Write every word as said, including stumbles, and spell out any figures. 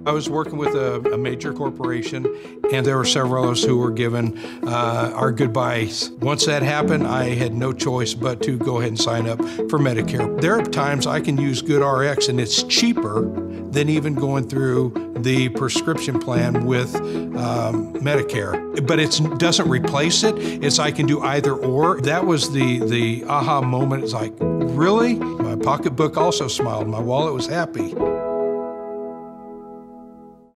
I was working with a, a major corporation, and there were several of us who were given uh, our goodbyes. Once that happened, I had no choice but to go ahead and sign up for Medicare. There are times I can use GoodRx, and it's cheaper than even going through the prescription plan with um, Medicare. But it doesn't replace it. It's I can do either or. That was the, the aha moment. It's like, really? My pocketbook also smiled. My wallet was happy.